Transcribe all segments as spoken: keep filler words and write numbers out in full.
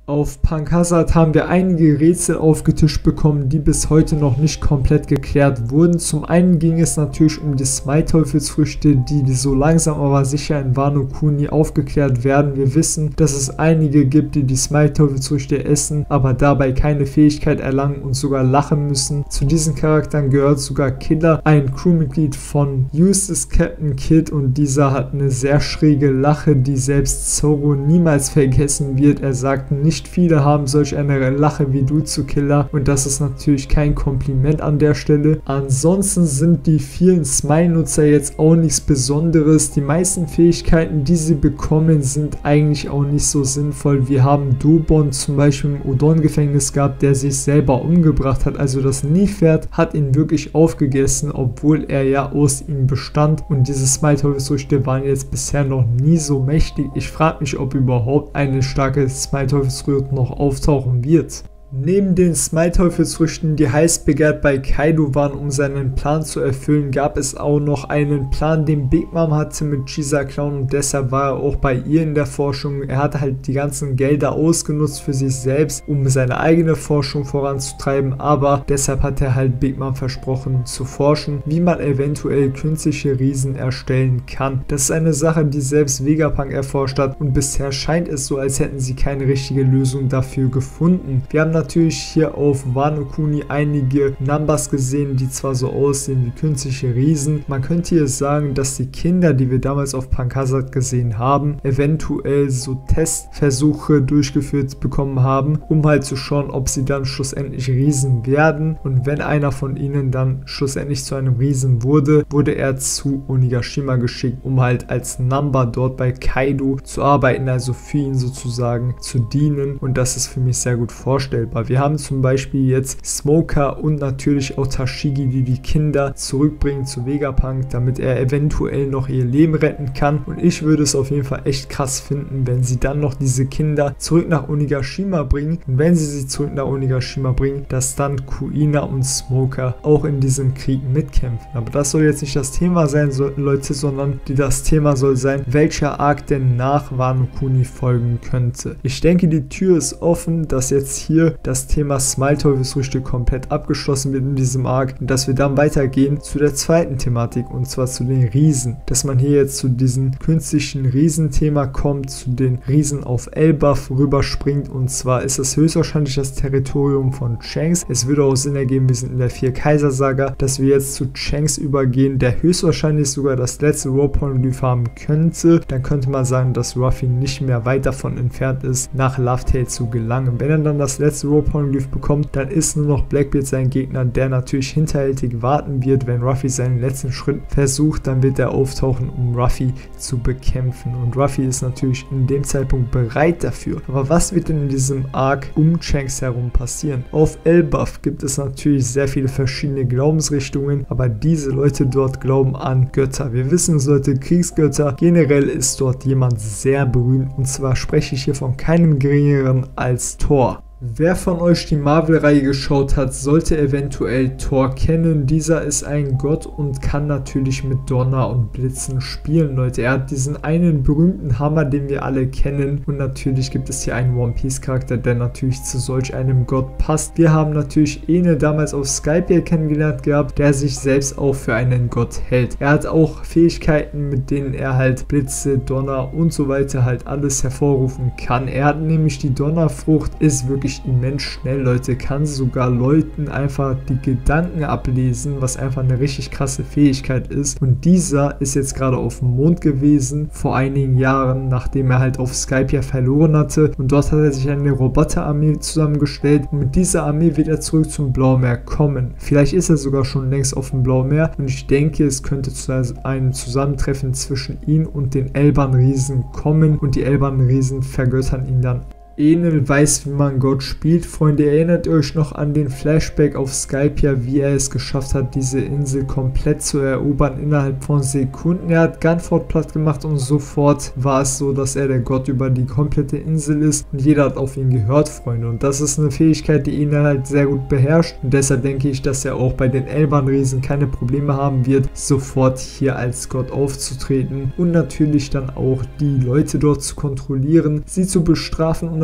Auf Punk Hazard haben wir einige Rätsel aufgetischt bekommen, die bis heute noch nicht komplett geklärt wurden. Zum einen ging es natürlich um die Smite-Teufelsfrüchte, die so langsam aber sicher in Wano Kuni aufgeklärt werden. Wir wissen, dass es einige gibt, die die Smite-Teufelsfrüchte essen, aber dabei keine Fähigkeit erlangen und sogar lachen müssen. Zu diesen Charakteren gehört sogar Killer, ein Crewmitglied von Eustace Captain Kid, und dieser hat eine sehr schräge Lache, die selbst Zoro niemals vergessen wird. Er sagt nicht, Nicht viele haben solch eine Lache wie du zu Killer, und das ist natürlich kein Kompliment an der Stelle. Ansonsten sind die vielen Smile-Nutzer jetzt auch nichts Besonderes. Die meisten Fähigkeiten, die sie bekommen, sind eigentlich auch nicht so sinnvoll. Wir haben Dobon zum Beispiel im Udon-Gefängnis gehabt, der sich selber umgebracht hat. Also das Nilpferd hat ihn wirklich aufgegessen, obwohl er ja aus ihm bestand, und diese Smile-Teufelsfrüchte waren jetzt bisher noch nie so mächtig. Ich frage mich, ob überhaupt eine starke Smile-Teufelsfrüchte noch auftauchen wird. Neben den Smite-Teufelsfrüchten, die heiß begehrt bei Kaido waren, um seinen Plan zu erfüllen, gab es auch noch einen Plan, den Big Mom hatte mit Chisa Clown, und deshalb war er auch bei ihr in der Forschung. Er hat halt die ganzen Gelder ausgenutzt für sich selbst, um seine eigene Forschung voranzutreiben, aber deshalb hat er halt Big Mom versprochen zu forschen, wie man eventuell künstliche Riesen erstellen kann. Das ist eine Sache, die selbst Vegapunk erforscht hat, und bisher scheint es so, als hätten sie keine richtige Lösung dafür gefunden. Wir haben natürlich hier auf Wano Kuni einige Numbers gesehen, die zwar so aussehen wie künstliche Riesen. Man könnte hier sagen, dass die Kinder, die wir damals auf Punk Hazard gesehen haben, eventuell so Testversuche durchgeführt bekommen haben, um halt zu schauen, ob sie dann schlussendlich Riesen werden. Und wenn einer von ihnen dann schlussendlich zu einem Riesen wurde, wurde er zu Onigashima geschickt, um halt als Number dort bei Kaido zu arbeiten, also für ihn sozusagen zu dienen. Und das ist für mich sehr gut vorstellbar. Wir haben zum Beispiel jetzt Smoker und natürlich auch Tashigi, die die Kinder zurückbringen zu Vegapunk, damit er eventuell noch ihr Leben retten kann. Und ich würde es auf jeden Fall echt krass finden, wenn sie dann noch diese Kinder zurück nach Onigashima bringen. Und wenn sie sie zurück nach Onigashima bringen, dass dann Kuina und Smoker auch in diesem Krieg mitkämpfen. Aber das soll jetzt nicht das Thema sein, so, Leute, sondern die, das Thema soll sein, welcher Arc denn nach Wano Kuni folgen könnte. Ich denke, die Tür ist offen, dass jetzt hier das Thema Smile-Teufelsfrüchte komplett abgeschlossen wird in diesem Arc, und dass wir dann weitergehen zu der zweiten Thematik, und zwar zu den Riesen. Dass man hier jetzt zu diesem künstlichen Riesenthema kommt, zu den Riesen auf Elbaf rüberspringt, und zwar ist es höchstwahrscheinlich das Territorium von Shanks. Es würde auch Sinn ergeben, wir sind in der Vier-Kaiser-Saga, dass wir jetzt zu Shanks übergehen, der höchstwahrscheinlich sogar das letzte Row-Poneglyph haben könnte. Dann könnte man sagen, dass Ruffy nicht mehr weit davon entfernt ist, nach Laugh-Tale zu gelangen. Wenn er dann das letzte Row-Poneglyph bekommt, dann ist nur noch Blackbeard sein Gegner, der natürlich hinterhältig warten wird. Wenn Ruffy seinen letzten Schritt versucht, dann wird er auftauchen, um Ruffy zu bekämpfen. Und Ruffy ist natürlich in dem Zeitpunkt bereit dafür. Aber was wird denn in diesem Arc um Shanks herum passieren? Auf Elbaf gibt es natürlich sehr viele verschiedene Glaubensrichtungen, aber diese Leute dort glauben an Götter. Wir wissen, solche Kriegsgötter, generell ist dort jemand sehr berühmt, und zwar spreche ich hier von keinem geringeren als Thor. Wer von euch die Marvel-Reihe geschaut hat, sollte eventuell Thor kennen. Dieser ist ein Gott und kann natürlich mit Donner und Blitzen spielen, Leute. Er hat diesen einen berühmten Hammer, den wir alle kennen, und natürlich gibt es hier einen One-Piece-Charakter, der natürlich zu solch einem Gott passt. Wir haben natürlich Ene damals auf Skype hier kennengelernt gehabt, der sich selbst auch für einen Gott hält. Er hat auch Fähigkeiten, mit denen er halt Blitze, Donner und so weiter halt alles hervorrufen kann. Er hat nämlich die Donnerfrucht, ist wirklich immens schnell, Leute, kann sogar Leuten einfach die Gedanken ablesen, was einfach eine richtig krasse Fähigkeit ist. Und dieser ist jetzt gerade auf dem Mond gewesen, vor einigen Jahren, nachdem er halt auf Skype ja verloren hatte, und dort hat er sich eine Roboterarmee zusammengestellt, und mit dieser Armee wird er zurück zum Blaumeer kommen. Vielleicht ist er sogar schon längst auf dem Blaumeer, und ich denke, es könnte zu einem Zusammentreffen zwischen ihm und den Elban-Riesen kommen, und die Elban-Riesen vergöttern ihn dann. Enel weiß, wie man Gott spielt. Freunde, erinnert ihr euch noch an den Flashback auf Skype, ja, wie er es geschafft hat, diese Insel komplett zu erobern innerhalb von Sekunden. Er hat Gunfort platt gemacht, und sofort war es so, dass er der Gott über die komplette Insel ist, und jeder hat auf ihn gehört, Freunde. Und das ist eine Fähigkeit, die Enel halt sehr gut beherrscht, und deshalb denke ich, dass er auch bei den Elban-Riesen keine Probleme haben wird, sofort hier als Gott aufzutreten und natürlich dann auch die Leute dort zu kontrollieren, sie zu bestrafen und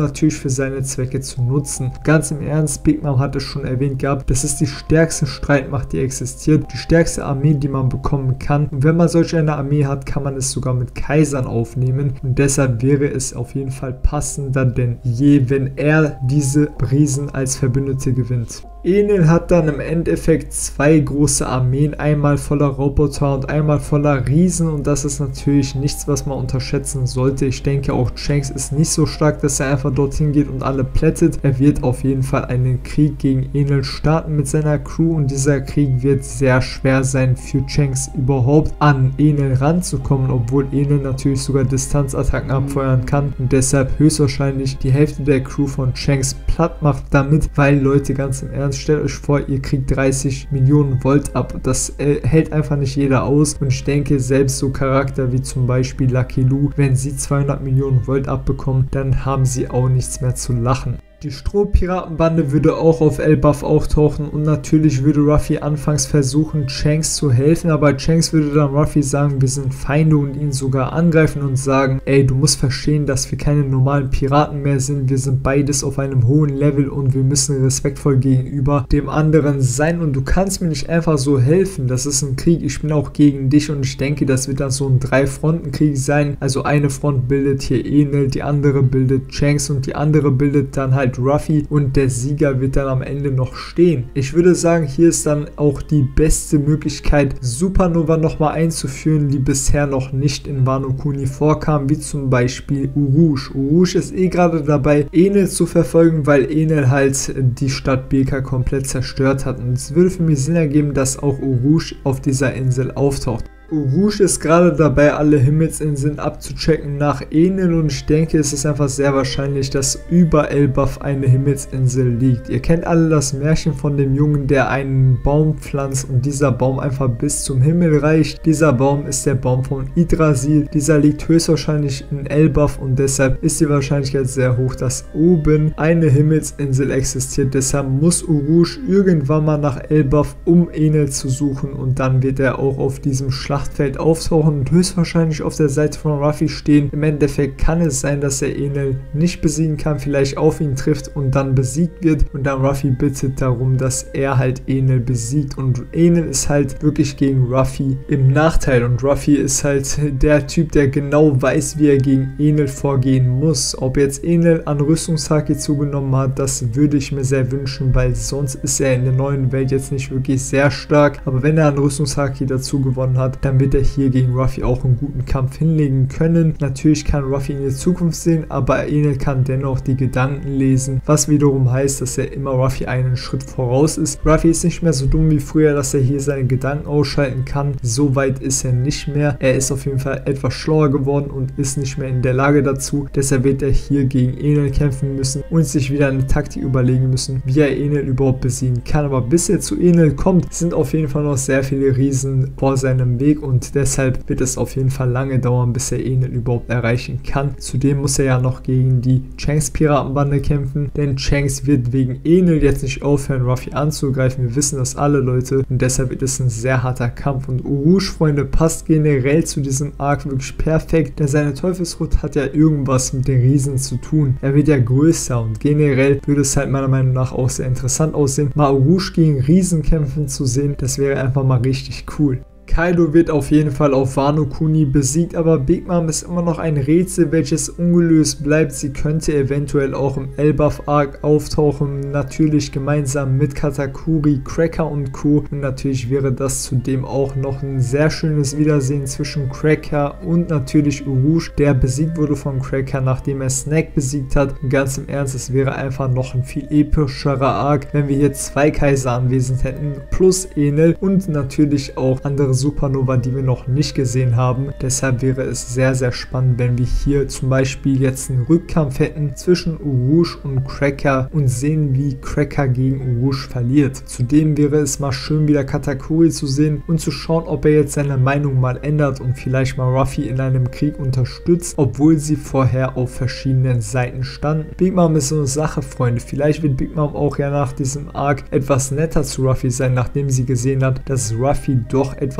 natürlich für seine Zwecke zu nutzen. Ganz im Ernst, Big Mom hat es schon erwähnt gehabt, das ist die stärkste Streitmacht, die existiert, die stärkste Armee, die man bekommen kann. Und wenn man solch eine Armee hat, kann man es sogar mit Kaisern aufnehmen. Und deshalb wäre es auf jeden Fall passender denn je, wenn er diese Riesen als Verbündete gewinnt. Enel hat dann im Endeffekt zwei große Armeen, einmal voller Roboter und einmal voller Riesen, und das ist natürlich nichts, was man unterschätzen sollte. Ich denke auch Shanks ist nicht so stark, dass er einfach dorthin geht und alle plättet. Er wird auf jeden Fall einen Krieg gegen Enel starten mit seiner Crew, und dieser Krieg wird sehr schwer sein für Shanks überhaupt an Enel ranzukommen, obwohl Enel natürlich sogar Distanzattacken abfeuern kann und deshalb höchstwahrscheinlich die Hälfte der Crew von Shanks platt macht damit, weil Leute, ganz im Ernst, stellt euch vor, ihr kriegt dreißig Millionen Volt ab. Das äh, hält einfach nicht jeder aus, und ich denke, selbst so Charakter wie zum Beispiel Lucky Lu, wenn sie zweihundert Millionen Volt abbekommen, dann haben sie auch nichts mehr zu lachen. Die Strohpiratenbande würde auch auf Elbaf auftauchen, und natürlich würde Ruffy anfangs versuchen, Shanks zu helfen, aber Shanks würde dann Ruffy sagen, wir sind Feinde, und ihn sogar angreifen und sagen, ey, du musst verstehen, dass wir keine normalen Piraten mehr sind, wir sind beides auf einem hohen Level und wir müssen respektvoll gegenüber dem anderen sein, und du kannst mir nicht einfach so helfen, das ist ein Krieg, ich bin auch gegen dich, und ich denke, das wird dann so ein Drei-Fronten-Krieg sein, also eine Front bildet hier Enel, die andere bildet Shanks und die andere bildet dann halt Ruffy, und der Sieger wird dann am Ende noch stehen. Ich würde sagen, hier ist dann auch die beste Möglichkeit, Supernova nochmal einzuführen, die bisher noch nicht in Wano Kuni vorkam, wie zum Beispiel Urouge. Urouge ist eh gerade dabei, Enel zu verfolgen, weil Enel halt die Stadt Beka komplett zerstört hat, und es würde für mich Sinn ergeben, dass auch Urouge auf dieser Insel auftaucht. Urouge ist gerade dabei, alle Himmelsinseln abzuchecken nach Enel, und ich denke, es ist einfach sehr wahrscheinlich, dass über Elbaf eine Himmelsinsel liegt. Ihr kennt alle das Märchen von dem Jungen, der einen Baum pflanzt und dieser Baum einfach bis zum Himmel reicht. Dieser Baum ist der Baum von Yggdrasil. Dieser liegt höchstwahrscheinlich in Elbaf, und deshalb ist die Wahrscheinlichkeit sehr hoch, dass oben eine Himmelsinsel existiert. Deshalb muss Urouge irgendwann mal nach Elbaf, um Enel zu suchen, und dann wird er auch auf diesem Schlacht Feld auftauchen und höchstwahrscheinlich auf der Seite von Ruffy stehen. Im Endeffekt kann es sein, dass er Enel nicht besiegen kann, vielleicht auf ihn trifft und dann besiegt wird, und dann Ruffy bittet darum, dass er halt Enel besiegt, und Enel ist halt wirklich gegen Ruffy im Nachteil, und Ruffy ist halt der Typ, der genau weiß, wie er gegen Enel vorgehen muss. Ob jetzt Enel an Rüstungshaki zugenommen hat, das würde ich mir sehr wünschen, weil sonst ist er in der neuen Welt jetzt nicht wirklich sehr stark, aber wenn er an Rüstungshaki dazu gewonnen hat, dann wird er hier gegen Ruffy auch einen guten Kampf hinlegen können. Natürlich kann Ruffy in die Zukunft sehen, aber Enel kann dennoch die Gedanken lesen, was wiederum heißt, dass er immer Ruffy einen Schritt voraus ist. Ruffy ist nicht mehr so dumm wie früher, dass er hier seine Gedanken ausschalten kann. So weit ist er nicht mehr. Er ist auf jeden Fall etwas schlauer geworden und ist nicht mehr in der Lage dazu. Deshalb wird er hier gegen Enel kämpfen müssen und sich wieder eine Taktik überlegen müssen, wie er Enel überhaupt besiegen kann. Aber bis er zu Enel kommt, sind auf jeden Fall noch sehr viele Riesen vor seinem Weg, und deshalb wird es auf jeden Fall lange dauern, bis er Enel überhaupt erreichen kann. Zudem muss er ja noch gegen die Shanks Piratenbande kämpfen, denn Shanks wird wegen Enel jetzt nicht aufhören, Ruffy anzugreifen. Wir wissen das alle, Leute, und deshalb wird es ein sehr harter Kampf, und Urouge, Freunde, passt generell zu diesem Arc wirklich perfekt, denn seine Teufelsrut hat ja irgendwas mit den Riesen zu tun. Er wird ja größer, und generell würde es halt meiner Meinung nach auch sehr interessant aussehen, mal Urouge gegen Riesen kämpfen zu sehen. Das wäre einfach mal richtig cool. Kaido wird auf jeden Fall auf Wano Kuni besiegt, aber Big Mom ist immer noch ein Rätsel, welches ungelöst bleibt. Sie könnte eventuell auch im Elbaf Arc auftauchen, natürlich gemeinsam mit Katakuri, Cracker und Co. Und natürlich wäre das zudem auch noch ein sehr schönes Wiedersehen zwischen Cracker und natürlich Urouge, der besiegt wurde von Cracker, nachdem er Snack besiegt hat. Und ganz im Ernst, es wäre einfach noch ein viel epischerer Arc, wenn wir hier zwei Kaiser anwesend hätten, plus Enel und natürlich auch andere Supernova, die wir noch nicht gesehen haben. Deshalb wäre es sehr, sehr spannend, wenn wir hier zum Beispiel jetzt einen Rückkampf hätten zwischen Urouge und Cracker und sehen, wie Cracker gegen Urouge verliert. Zudem wäre es mal schön, wieder Katakuri zu sehen und zu schauen, ob er jetzt seine Meinung mal ändert und vielleicht mal Ruffy in einem Krieg unterstützt, obwohl sie vorher auf verschiedenen Seiten standen. Big Mom ist so eine Sache, Freunde. Vielleicht wird Big Mom auch ja nach diesem Arc etwas netter zu Ruffy sein, nachdem sie gesehen hat, dass Ruffy doch etwas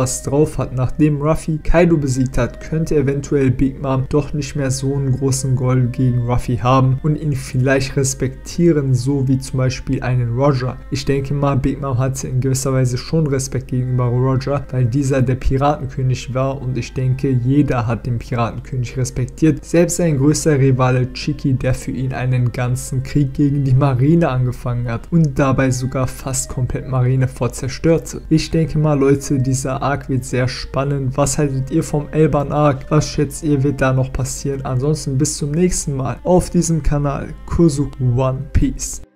was drauf hat. Nachdem Ruffy Kaido besiegt hat, könnte eventuell Big Mom doch nicht mehr so einen großen Groll gegen Ruffy haben und ihn vielleicht respektieren, so wie zum Beispiel einen Roger. Ich denke mal, Big Mom hatte in gewisser Weise schon Respekt gegenüber Roger, weil dieser der Piratenkönig war und ich denke, jeder hat den Piratenkönig respektiert. Selbst sein größter Rivale Chicky, der für ihn einen ganzen Krieg gegen die Marine angefangen hat und dabei sogar fast komplett Marineford zerstörte. Ich denke mal, Leute, dieser Arc wird sehr spannend. Was haltet ihr vom Elban Arc? Was schätzt ihr, wird da noch passieren? Ansonsten bis zum nächsten Mal auf diesem Kanal Kozuki One Piece.